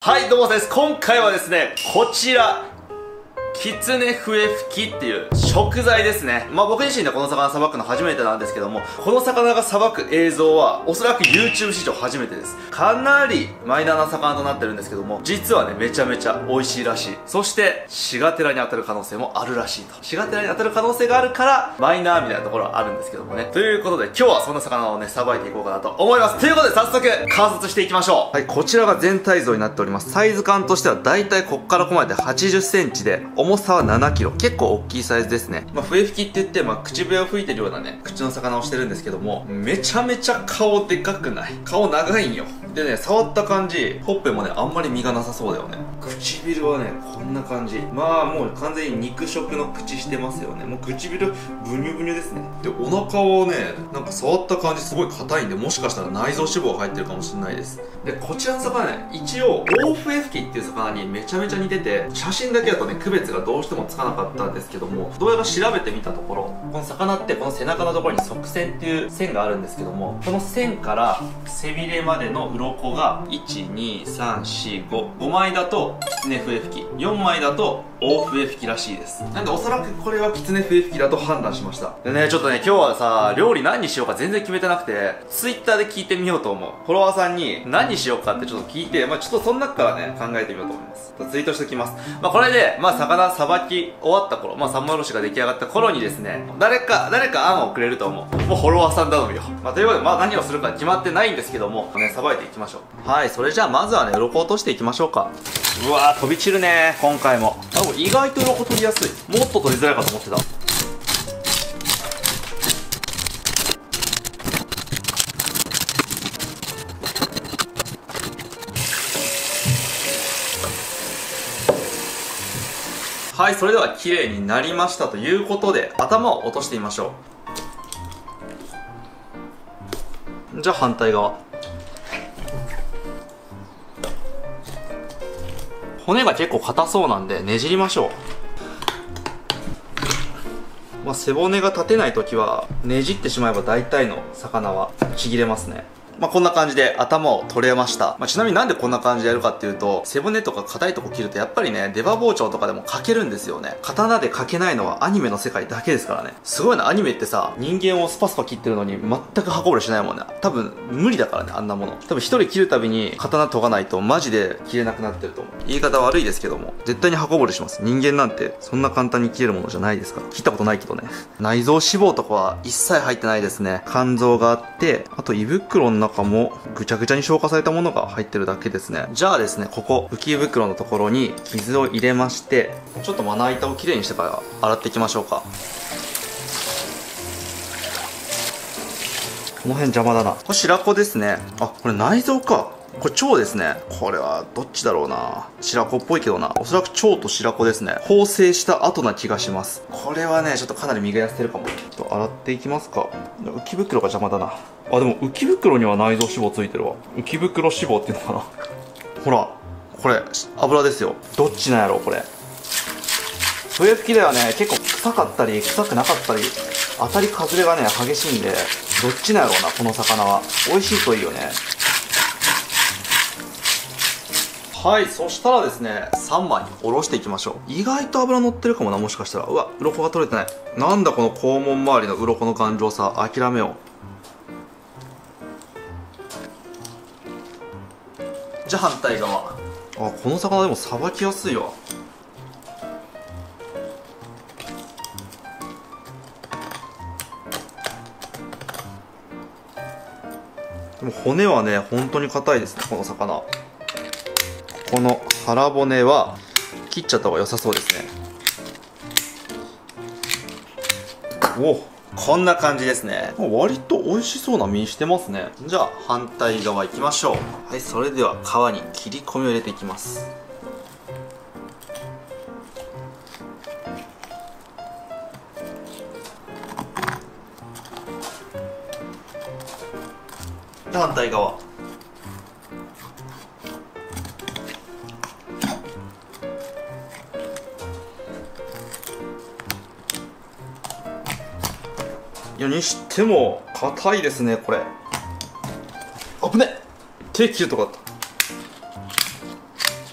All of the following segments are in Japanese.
はい、どうもです。今回はですね、こちら、キツネ笛吹きっていう食材ですね。僕自身でこの魚さばくの初めてなんですけども、この魚がさばく映像はおそらく YouTube 史上初めてです。かなりマイナーな魚となってるんですけども、実はね、めちゃめちゃ美味しいらしい。そして、シガテラに当たる可能性もあるらしいと。シガテラに当たる可能性があるから、マイナーみたいなところはあるんですけどもね。ということで、今日はそんな魚をね、さばいていこうかなと思います。ということで、早速、観察していきましょう。はい、こちらが全体像になっております。サイズ感としては、だいたいこっからここまで80センチで、重さは7キロ。結構大きいサイズですね。笛吹きって言って、口笛を吹いてるようなね、口の魚をしてるんですけども、めちゃめちゃ顔でかくない？顔長いんよ。でね、触った感じ、ほっぺもね、あんまり身がなさそうだよね。唇はね、こんな感じ。もう完全に肉食の口してますよね。もう唇、ブニュブニュですね。で、お腹をね、なんか触った感じすごい硬いんで、もしかしたら内臓脂肪が入ってるかもしれないです。で、こちらの魚ね、一応、大笛吹きっていう魚にめちゃめちゃ似てて、写真だけだとね、区別がどうしてもつかなかったんですけども、どうやら調べてみたところ、この魚ってこの背中のところに側線っていう線があるんですけども、この線から背びれまでの鱗が12345枚だとキツネ笛吹き、4枚だと大笛吹きらしいです。なんでおそらくこれはキツネ笛吹きだと判断しました。でね、ちょっとね、今日はさ、料理何にしようか全然決めてなくて、Twitter で聞いてみようと思う。フォロワーさんに何にしようかってちょっと聞いて、ちょっとその中からね、考えてみようと思います。ツイートしておきます。これで、魚さばき終わった頃、三枚おろしが出来上がった頃にですね、誰か案をくれると思う。もうフォロワーさん頼むよ。ということで、何をするか決まってないんですけども、ね、さばいていきましょう。はい、それじゃあまずはね、鱗を落としていきましょうか。うわー、飛び散るね、今回も。意外と鱗取りやすい。もっと取りづらいかと思ってた。はい、それでは綺麗になりましたということで、頭を落としてみましょう。じゃあ反対側。骨が結構硬そうなんでねじりましょう。背骨が立てないときはねじってしまえば大体の魚はちぎれますね。こんな感じで頭を取れました。ちなみになんでこんな感じでやるかっていうと、背骨とか硬いとこ切るとやっぱりね、出刃包丁とかでも欠けるんですよね。刀で欠けないのはアニメの世界だけですからね。すごいな、アニメってさ、人間をスパスパ切ってるのに全く刃こぼれしないもんね。多分無理だからね、あんなもの。多分一人切るたびに刀研がないとマジで切れなくなってると思う。言い方悪いですけども、絶対に刃こぼれします。人間なんてそんな簡単に切れるものじゃないですから。切ったことないけどね。内臓脂肪とかは一切入ってないですね。肝臓があって、あと胃袋の中もぐちゃぐちゃに消化されたものが入ってるだけですね。じゃあですね、ここ浮き袋のところに傷を入れまして、ちょっとまな板をきれいにしてから洗っていきましょうか。この辺邪魔だな。これ白子ですね。これ内臓か。これ腸ですね。これはどっちだろうな。白子っぽいけどな。おそらく腸と白子ですね。縫製した後な気がします。これはね、ちょっとかなり身が痩せてるかも。ちょっと洗っていきますか。浮き袋が邪魔だな。でも浮き袋には内臓脂肪ついてるわ。浮き袋脂肪っていうのかな。ほら、これ油ですよ。どっちなんやろこれ。笛吹きではね、結構臭かったり臭くなかったり、当たり外れがね激しいんで、どっちなんやろうな、この魚は。美味しいといいよね。はい、そしたらですね、3枚におろしていきましょう。意外と油乗ってるかもな、もしかしたら。うわ、鱗が取れてない。なんだこの肛門周りの鱗の頑丈さ。諦めよう。じゃあ反対側。この魚でもさばきやすいわ。でも骨はね、本当に硬いですね、この魚。この腹骨は切っちゃった方が良さそうですね。こんな感じですね。割と美味しそうな身してますね。じゃあ反対側行きましょう。はい、それでは皮に切り込みを入れていきます。で反対側。にしても硬いですね、これ。危ねっ、手切るとこだった。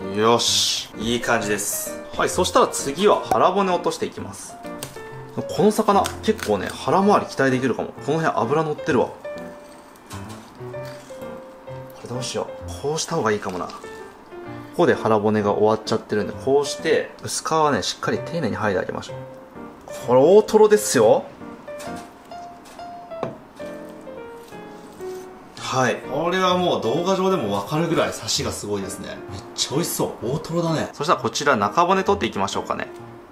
よし、いい感じです。はい、そしたら次は腹骨を落としていきます。この魚結構ね、腹周り期待できるかも。この辺脂乗ってるわ。これどうしよう、こうした方がいいかもな。ここで腹骨が終わっちゃってるんで、こうして薄皮はね、しっかり丁寧に剥いであげましょう。これ大トロですよ。はい、これはもう動画上でも分かるぐらいサシがすごいですね。めっちゃ美味しそう。大トロだね。そしたらこちら中骨取っていきましょうかね。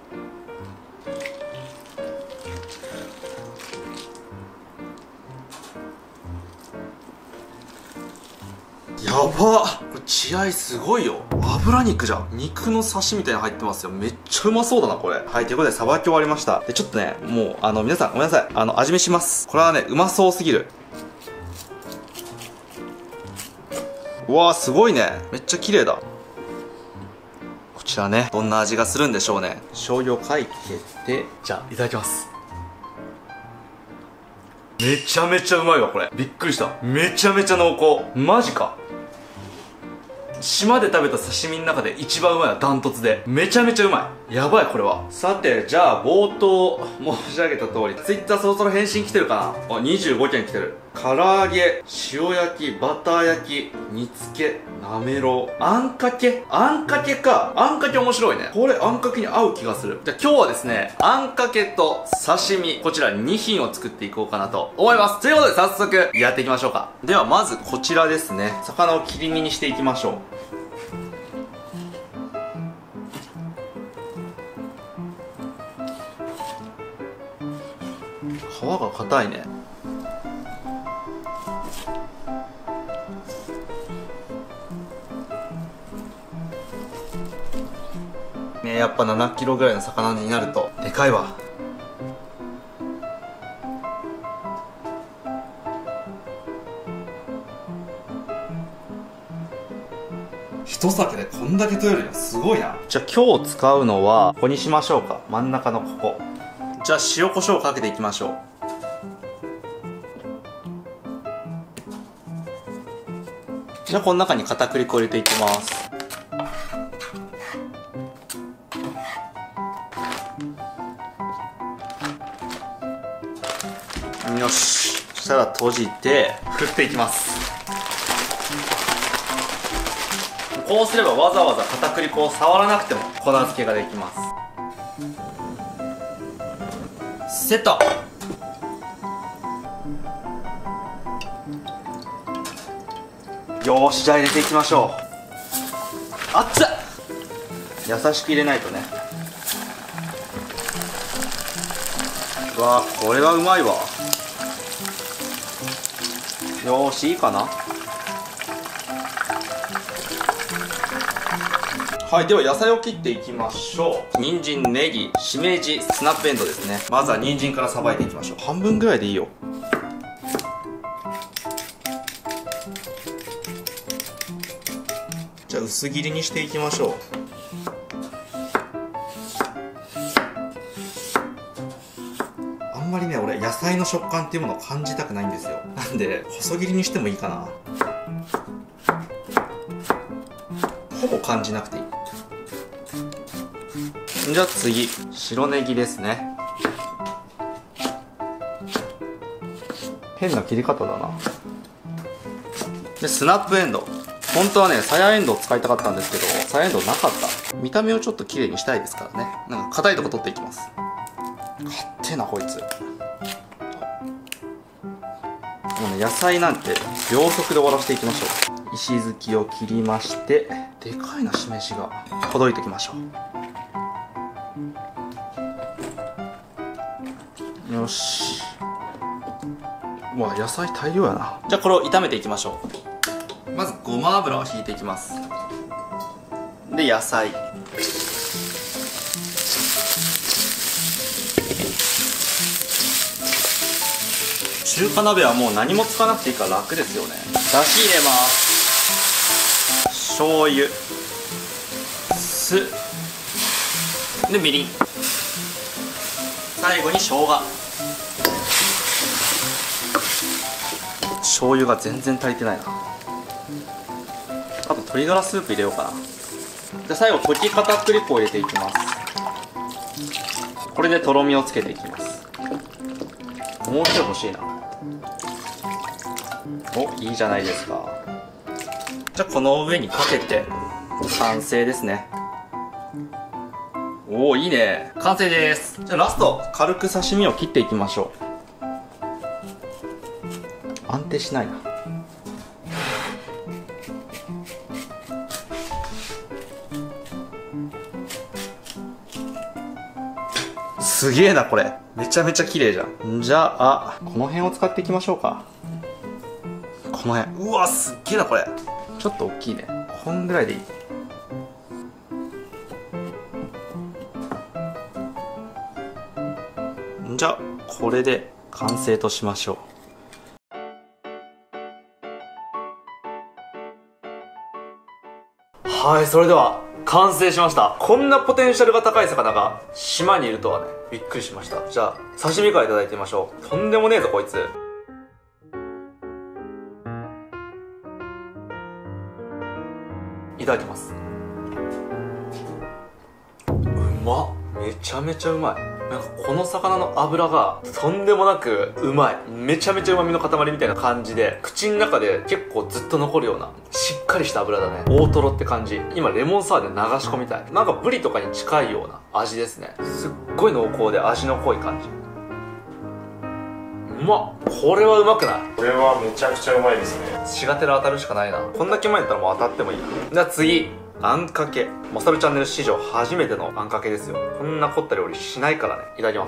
やばっ、これ血合いすごいよ。脂肉じゃん。肉のサシみたいなの入ってますよ。めっちゃうまそうだなこれ。はい、ということでさばき終わりました。でちょっとね、もう皆さんごめんなさい、味見します。これはね、うまそうすぎる。うわー、すごいね。めっちゃ綺麗だ。こちらね、どんな味がするんでしょうね。醤油をかいて、じゃあいただきます。めちゃめちゃうまいわこれ。びっくりした。めちゃめちゃ濃厚。マジか。島で食べた刺身の中で一番うまいわ、ダントツで。めちゃめちゃうまい。やばいこれは。さて、じゃあ冒頭申し上げた通り、Twitter そろそろ返信来てるかな。あ、25件来てる。唐揚げ、塩焼き、バター焼き、煮付け、なめろう、あんかけ。あんかけか。あんかけ面白いね。これあんかけに合う気がする。じゃあ今日はですね、あんかけと刺身、こちら2品を作っていこうかなと思います。ということで早速やっていきましょうか。ではまずこちらですね。魚を切り身にしていきましょう。皮が硬いね。やっぱ7キロぐらいの魚になるとでかいわ。一鮭でこんだけ取れるのすごいな。じゃあ今日使うのはここにしましょうか。真ん中のここ。じゃあ塩コショウかけていきましょう。じゃあこの中に片栗粉を入れていきます。よし、そしたら閉じて振っていきます。こうすればわざわざ片栗粉を触らなくても粉付けができます。セット。よーし、じゃあ入れていきましょう。熱っ。優しく入れないとね。うわー、これはうまいわ。よーし、いいかな。はい、では野菜を切っていきましょう。人参、ネギ、しめじ、スナップエンドウですね。まずは人参からさばいていきましょう。半分ぐらいでいいよ。じゃあ薄切りにしていきましょう。あんまりね、俺野菜の食感っていうものを感じたくないんですよ。なんで細切りにしてもいいかな。ほぼ感じなくていい。じゃあ次、白ネギですね。変な切り方だな。でスナップエンドウ。本当はね、さやエンドウ使いたかったんですけど、さやエンドウなかった。見た目をちょっと綺麗にしたいですからね。なんか硬いとこ取っていきます。勝手なこいつ。もうね、野菜なんて秒速で終わらせていきましょう。石突きを切りまして、でかいなしめじが。ほどいていきましょう。よし。うわ、野菜大量やな。じゃあこれを炒めていきましょう。まずごま油をひいていきます。で野菜、中華鍋はもう何も使わなくていいから楽ですよね。だし入れます。醤油、酢でみりん、最後に生姜。醤油が全然足りてないな。あと鶏ガラスープ入れようかな。 じゃあ最後溶き片栗粉を入れていきます。これでとろみをつけていきます。もうちょい欲しいな。お、いいじゃないですか。じゃあこの上にかけて完成ですね。おお、いいね。完成です。じゃあラスト軽く刺身を切っていきましょう。安定しないな。すげえなこれ。めちゃめちゃ綺麗じゃん。じゃあこの辺を使っていきましょうか。この辺、うわすっげえなこれ。ちょっと大きいね。こんぐらいでいい。じゃあこれで完成としましょう。はい、それでは完成しました。こんなポテンシャルが高い魚が島にいるとはね、びっくりしました。じゃあ刺身からいただいてみましょう。とんでもねえぞこいつ。いただきます。うまっ。めちゃめちゃうまい。なんかこの魚の脂がとんでもなくうまい。めちゃめちゃ旨味の塊みたいな感じで、口の中で結構ずっと残るようなしっかりした脂だね。大トロって感じ。今レモンサワーで流し込みたい。なんかブリとかに近いような味ですね。すっごい濃厚で味の濃い感じ。うまっ。これはうまくない？ これはめちゃくちゃうまいですね。 しがてら当たるしかないな。こんだけ前だったらもう当たってもいい。じゃあ次、あんかけ。まさるチャンネル史上初めてのあんかけですよ。こんな凝った料理しないからね。いただきます。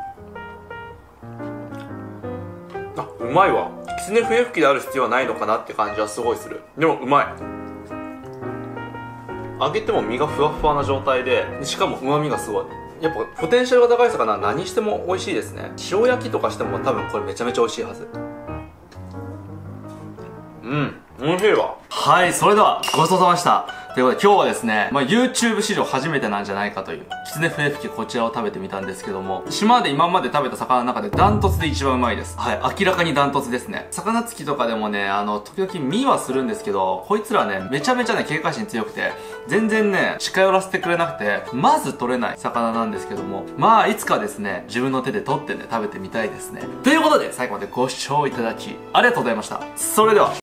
あ、うまいわ。きつね笛吹きである必要はないのかなって感じはすごいする。でもうまい。揚げても身がふわふわな状態で、しかも旨味がすごい。やっぱポテンシャルが高い魚は何しても美味しいですね。塩焼きとかしても多分これめちゃめちゃ美味しいはず。美味しいわ。はい、それではごちそうさまでした。ということで今日はですね、YouTube 史上初めてなんじゃないかというきつね笛吹き、こちらを食べてみたんですけども、島で今まで食べた魚の中でダントツで一番うまいです。はい、明らかにダントツですね。魚つきとかでもね、時々見はするんですけど、こいつらね、めちゃめちゃね、警戒心強くて、全然ね、近寄らせてくれなくて、まず取れない魚なんですけども、いつかですね、自分の手で取ってね、食べてみたいですね。ということで、最後までご視聴いただき、ありがとうございました。それでは。